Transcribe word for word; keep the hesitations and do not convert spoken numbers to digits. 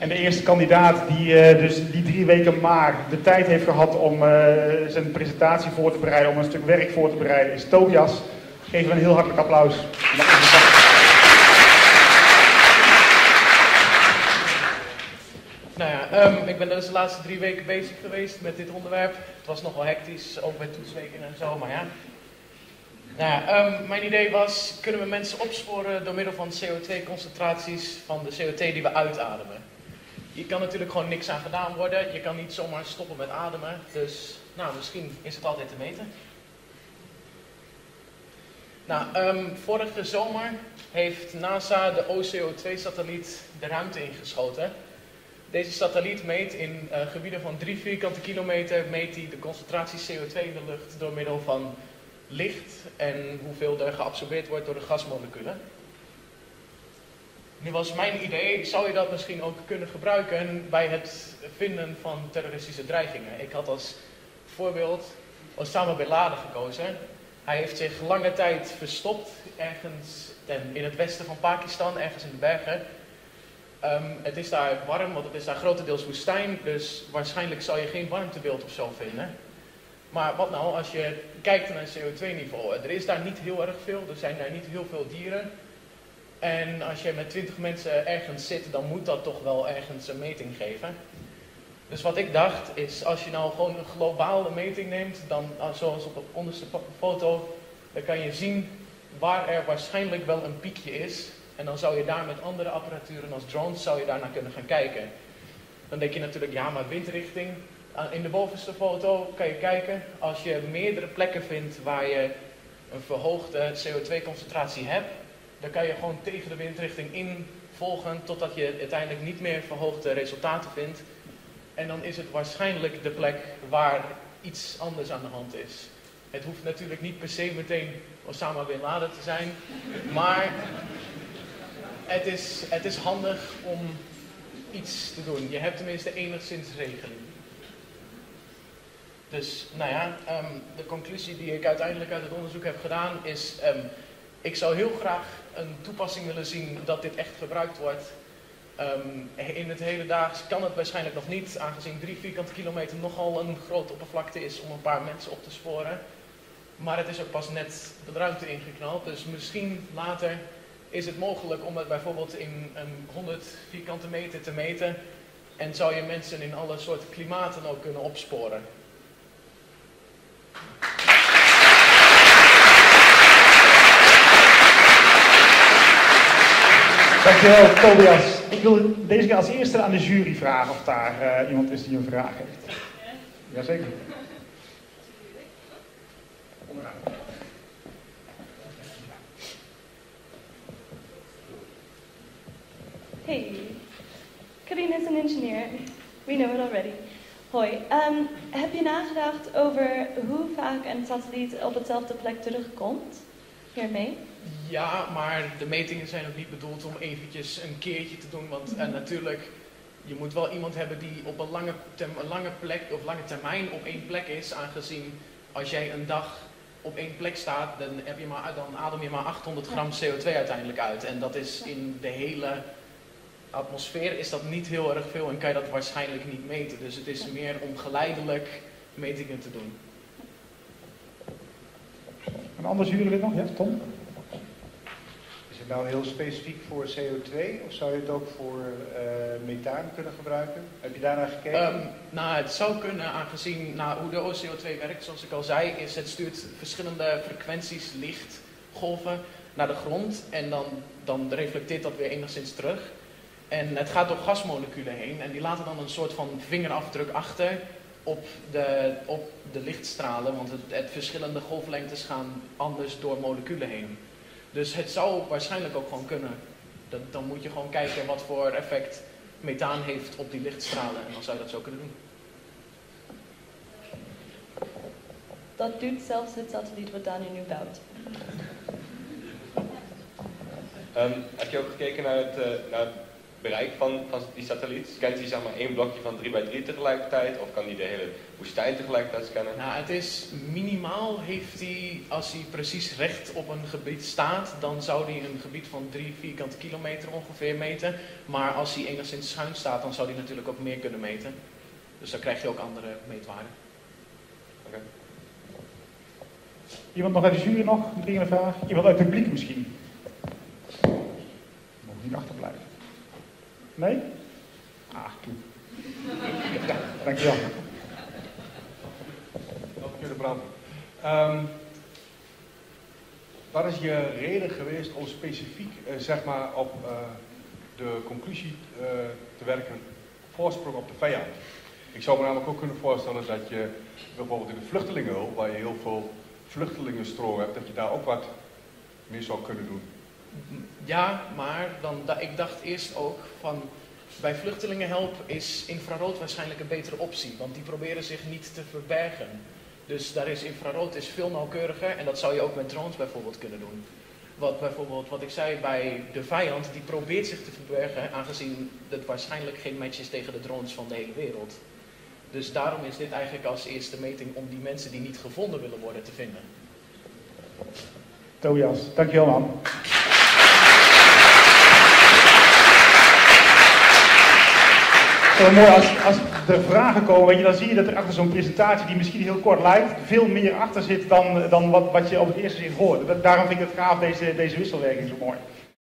En de eerste kandidaat die uh, dus die drie weken maar de tijd heeft gehad om uh, zijn presentatie voor te bereiden, om een stuk werk voor te bereiden, is Tobias. Geef hem een heel hartelijk applaus. Nou ja, um, ik ben dus de laatste drie weken bezig geweest met dit onderwerp. Het was nogal hectisch, ook met toetsweken en zo, maar ja. Nou ja, um, mijn idee was, kunnen we mensen opsporen door middel van C O twee concentraties van de C O twee die we uitademen. Hier kan natuurlijk gewoon niks aan gedaan worden. Je kan niet zomaar stoppen met ademen. Dus nou, misschien is het altijd te meten. Nou, um, vorige zomer heeft NASA de O C O twee satelliet de ruimte ingeschoten. Deze satelliet meet in uh, gebieden van drie vierkante kilometer meet die de concentratie C O twee in de lucht door middel van licht en hoeveel er geabsorbeerd wordt door de gasmoleculen. Nu was mijn idee, zou je dat misschien ook kunnen gebruiken bij het vinden van terroristische dreigingen? Ik had als voorbeeld Osama Bin Laden gekozen. Hij heeft zich lange tijd verstopt ergens ten, in het westen van Pakistan, ergens in de bergen. Um, het is daar warm, want het is daar grotendeels woestijn, dus waarschijnlijk zal je geen warmtebeeld of zo vinden. Maar wat nou als je kijkt naar het C O twee niveau? Er is daar niet heel erg veel, er zijn daar niet heel veel dieren. En als je met twintig mensen ergens zit, dan moet dat toch wel ergens een meting geven. Dus wat ik dacht is, als je nou gewoon een globale meting neemt, dan zoals op de onderste foto, dan kan je zien waar er waarschijnlijk wel een piekje is. En dan zou je daar met andere apparaturen als drones, zou je daar naar kunnen gaan kijken. Dan denk je natuurlijk, ja maar windrichting. In de bovenste foto kan je kijken, als je meerdere plekken vindt waar je een verhoogde C O twee concentratie hebt, dan kan je gewoon tegen de windrichting in volgen totdat je uiteindelijk niet meer verhoogde resultaten vindt. En dan is het waarschijnlijk de plek waar iets anders aan de hand is. Het hoeft natuurlijk niet per se meteen Osama Bin Laden te zijn, maar het is, het is handig om iets te doen. Je hebt tenminste enigszins regeling. Dus, nou ja, um, de conclusie die ik uiteindelijk uit het onderzoek heb gedaan is, um, ik zou heel graag een toepassing willen zien dat dit echt gebruikt wordt. Um, in het hedendaags kan het waarschijnlijk nog niet, aangezien drie vierkante kilometer nogal een grote oppervlakte is om een paar mensen op te sporen. Maar het is ook pas net de ruimte ingeknald, dus misschien later is het mogelijk om het bijvoorbeeld in een honderd vierkante meter te meten. En zou je mensen in alle soorten klimaten ook kunnen opsporen. Dankjewel, Tobias. Ik wil deze keer als eerste aan de jury vragen of daar uh, iemand is die een vraag heeft. Jazeker. Hey, Karine is een engineer. We know it already. Hoi, um, heb je nagedacht over hoe vaak een satelliet op hetzelfde plek terugkomt? Hiermee? Ja, maar de metingen zijn ook niet bedoeld om eventjes een keertje te doen, want uh, natuurlijk, je moet wel iemand hebben die op een lange, tem, een lange plek of lange termijn op één plek is, aangezien als jij een dag op één plek staat, dan, heb je maar, dan adem je maar achthonderd gram C O twee uiteindelijk uit. En dat is in de hele atmosfeer is dat niet heel erg veel en kan je dat waarschijnlijk niet meten. Dus het is meer om geleidelijk metingen te doen. Een ander jurylid nog? Ja, Tom? Is het nou heel specifiek voor C O twee of zou je het ook voor uh, methaan kunnen gebruiken? Heb je daarnaar gekeken? Um, nou, het zou kunnen, aangezien nou, hoe de O C O twee werkt, zoals ik al zei, is het stuurt verschillende frequenties, lichtgolven naar de grond en dan, dan reflecteert dat weer enigszins terug. En het gaat door gasmoleculen heen en die laten dan een soort van vingerafdruk achter op de, op de lichtstralen, want het, het verschillende golflengtes gaan anders door moleculen heen. Dus het zou waarschijnlijk ook gewoon kunnen. Dan, dan moet je gewoon kijken wat voor effect methaan heeft op die lichtstralen en dan zou je dat zo kunnen doen. Dat doet zelfs het satelliet wat Daniel nu bouwt. Um, heb je ook gekeken naar het, uh, naar bereik van, van die satelliet? Scant hij zeg maar één blokje van drie bij drie tegelijkertijd of kan hij de hele woestijn tegelijkertijd scannen? Nou, het is minimaal heeft hij, als hij precies recht op een gebied staat, dan zou hij een gebied van drie vierkante kilometer ongeveer meten. Maar als hij enigszins schuin staat, dan zou hij natuurlijk ook meer kunnen meten. Dus dan krijg je ook andere meetwaarden. Oké. Okay. Iemand nog uit de jury nog? Een dringende vraag? Iemand uit het publiek misschien? Nog niet achterblijven. Nee? Ah, toe. Ja, dankjewel. Dank meneer de Brand. Um, wat is je reden geweest om specifiek uh, zeg maar op uh, de conclusie uh, te werken, voorsprong op de vijand? Ik zou me namelijk ook kunnen voorstellen dat je bijvoorbeeld in de vluchtelingenhulp, waar je heel veel vluchtelingenstroom hebt, dat je daar ook wat mee zou kunnen doen. Ja, maar dan, da, ik dacht eerst ook van, bij vluchtelingenhulp is infrarood waarschijnlijk een betere optie, want die proberen zich niet te verbergen. Dus daar is infrarood is veel nauwkeuriger en dat zou je ook met drones bijvoorbeeld kunnen doen. Wat bijvoorbeeld, wat ik zei bij de vijand, die probeert zich te verbergen, aangezien het waarschijnlijk geen match is tegen de drones van de hele wereld. Dus daarom is dit eigenlijk als eerste meting om die mensen die niet gevonden willen worden te vinden. Tobias, dankjewel man. Zo mooi, als, als er vragen komen, weet je, dan zie je dat er achter zo'n presentatie, die misschien heel kort lijkt, veel meer achter zit dan, dan wat, wat je op het eerste zicht hoort. Daarom vind ik het gaaf, deze, deze wisselwerking zo mooi.